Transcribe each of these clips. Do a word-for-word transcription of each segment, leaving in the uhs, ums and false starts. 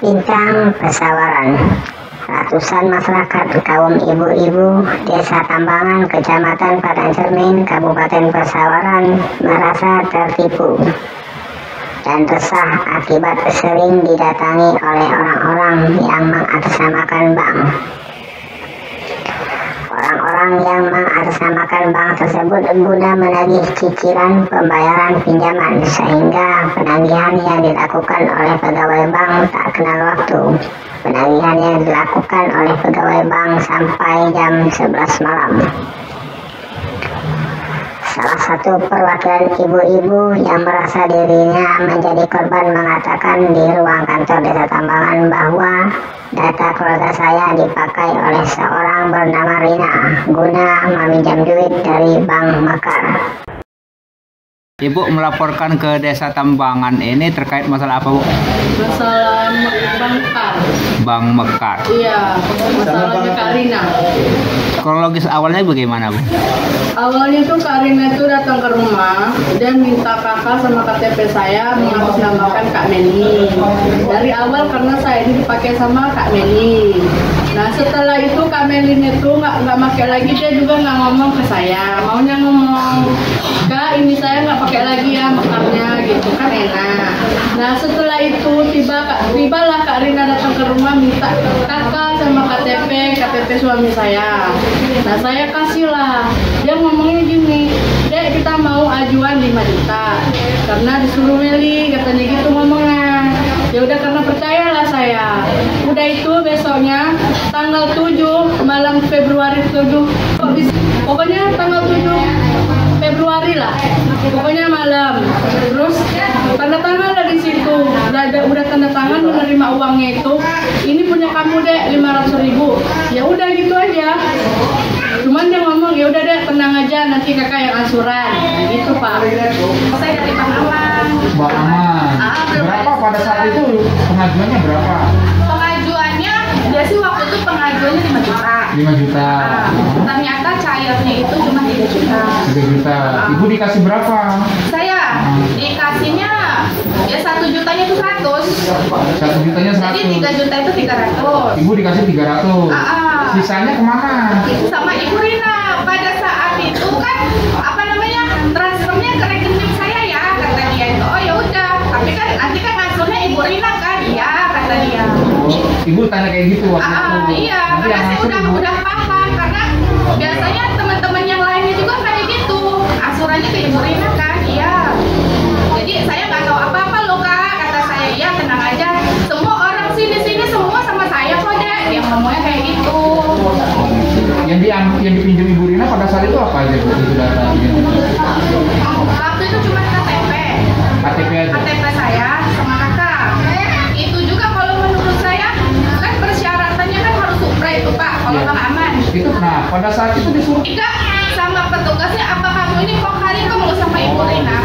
Bincang Pesawaran. Ratusan masyarakat kaum ibu-ibu Desa Tambangan, Kecamatan Padangcermin, Kabupaten Pesawaran merasa tertipu dan resah akibat sering didatangi oleh orang-orang yang mengatasnamakan bank. Orang-orang yang mengatasnamakan bank tersebut guna menagih cicilan pembayaran pinjaman, sehingga penagihan yang dilakukan oleh pegawai bank tak kenal waktu. Penagihan yang dilakukan oleh pegawai bank sampai jam sebelas malam. Salah satu perwakilan ibu-ibu yang merasa dirinya menjadi korban mengatakan di ruang kantor Desa Tambangan bahwa data keluarga saya dipakai oleh seorang bernama Rina guna meminjam duit dari Bank Mekar. Ibu melaporkan ke Desa Tambangan ini terkait masalah apa, Bu? Masalah Bank Mekar. Bank Mekar. Iya, masalahnya Kak Rina. Kronologis awalnya bagaimana, Bu? Awalnya tuh Kak Rina itu datang ke rumah dan minta kakak sama K T P saya mengatasnamakan Kak Meli. Dari awal karena saya ini dipakai sama Kak Meli. Nah setelah itu Kak Meli itu nggak nggak pakai lagi, dia juga nggak ngomong ke saya. Maunya ngomong, Kak ini saya nggak pakai lagi ya mekarnya gitu kan enak. Nah setelah itu tiba tibalah Kak Rina datang ke rumah minta kakak sama K T P K T P suami saya. Nah saya kasih lah. Dia ngomongnya gini, Dek kita mau ajuan lima juta karena disuruh Meli, katanya gitu ngomongnya. Ya udah karena percayalah saya. Udah itu besoknya tanggal tujuh malam Februari tujuh, pokoknya tanggal tujuh Februari lah, pokoknya malam. Terus tanda tangan lah di situ, udah, udah tanda tangan menerima uangnya itu. Ini punya kamu Dek lima ratus ribu. Ya udah gitu aja. Cuman dia ngomong ya udah deh tenang aja nanti kakak yang ansuran. Nah, gitu Pak. Saya dari Bang Aman. Bang Aman. Ah, berapa pada saat itu pengajuannya berapa? Pengajuannya dia sih waktu itu pengajuannya lima juta. lima juta. Nah, ternyata cairnya itu cuma tiga juta. tiga juta. Ibu dikasih berapa? Saya dikasihnya ya satu jutanya itu seratus. satu jutanya seratus. Jadi tiga juta itu tiga ratus. Ibu dikasih tiga ratus. Ah, ah. Sisanya kemana? Itu sama Ibu Rina. Pada saat itu kan apa namanya transfernya ke rekening saya ya, kata dia itu. Oh ya udah, tapi kan nanti kan langsungnya Ibu Rina kan, ya kata dia. Oh, Ibu tanya kayak gitu waktu Ah, itu. iya, Nanti karena yang saya masuk udah Ibu. udah paham karena biasanya teman-teman yang lainnya juga kayak gitu. Asurannya ke Ibu Rina kan, iya. Jadi saya nggak tahu apa-apa loh Kak, kata saya. Ya tenang aja, semua orang sini sini semua sama saya kok Dek. Dia ngomongnya kayak gitu. Yang di yang dipinjam Ibu Rina pada saat itu apa aja Bu? Itu data yang Waktu itu cuma K T P. K T P aja. K T P saya sama kakak. Itu juga kalau menurut saya kan persyaratannya kan harus supra itu Pak, kalau Iya. Bang Aman. Itu nah pada saat itu disuruh Enggak, sama petugasnya apa kamu ini kok hari kamu sama Ibu Rina?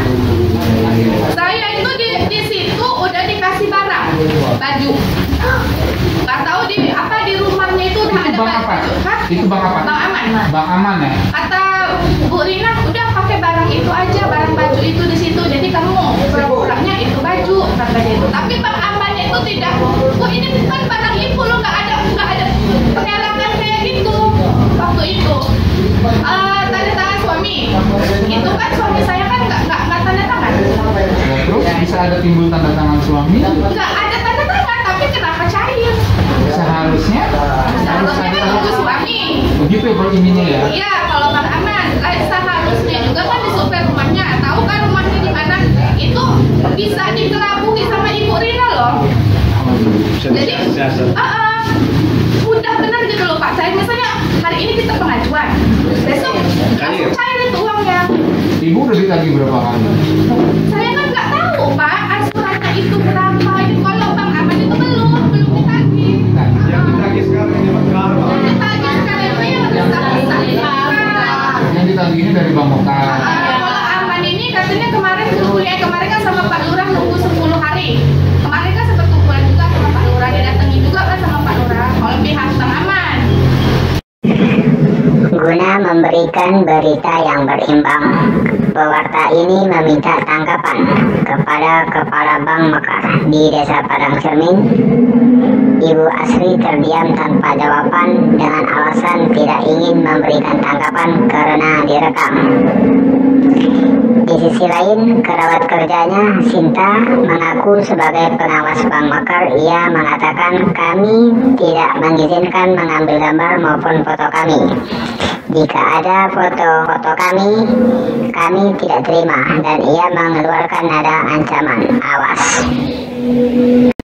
Saya itu di, di situ udah dikasih barang, baju. Nggak tahu di apa di rumahnya itu udah itu ada bang apa? baju. Hah? Itu bang apa? Bang Aman. Bang Aman ya? Kata Bu Rina udah pakai barang itu aja, barang baju itu di situ. Jadi kamu pura-puranya itu baju kata dia itu. Tapi Bang Amannya itu tidak. Bu ini bukan barang ibu lo, nggak ada nggak ada pengalaman kayak gitu waktu itu. Uh, tanda tangan suami. Itu kan suami saya kan nggak nggak nggak tanda tangan. Ya, terus bisa ada timbul tanda tangan suami? Nggak ada tanda tangan, tapi kenapa cair? Seharusnya Seharusnya kan nunggu suami. begitu ya kalau ininya ya. Iya, kalau Bang Aman, eh, seharusnya juga kan disurvei rumahnya. Tahu kan rumahnya di mana? Itu bisa dikelabui sama Ibu Rina loh. Jadi, ah, ah, udah benar gitu loh Pak. Saya misalnya hari ini kita pengajuan, besok langsung cair itu uangnya. Ibu udah ditagih berapa kali? Saya kan nggak tahu Pak, asurannya itu berapa. Kalau Bang Aman itu belum, belum ditagih. Nah, Yang ditagih sekarang ini Mas Karo. Yang ditagih sekarang itu yang harus saya. yang ditagihnya dari Bang Mekar. Kalau Aman ini katanya kemarin kuliah kemarin kan sama Pak Lurah nunggu sepuluh hari. Kemarin kan sempat kumpulan juga sama Pak Lurah, dia datangin juga kan sama Pak Lurah. Kalau pihak Bang Aman. Guna memberikan berita yang berimbang, pewarta ini meminta tanggapan kepada Kepala Bank Mekar di Desa Padang Cermin. Ibu Asri terdiam tanpa jawaban dengan alasan tidak ingin memberikan tanggapan karena direkam. Di sisi lain, kerabat kerjanya, Sinta, mengaku sebagai pengawas Bank Mekar. Ia mengatakan, kami tidak mengizinkan mengambil gambar maupun foto kami. Jika ada foto-foto kami, kami tidak terima, dan ia mengeluarkan nada ancaman, awas.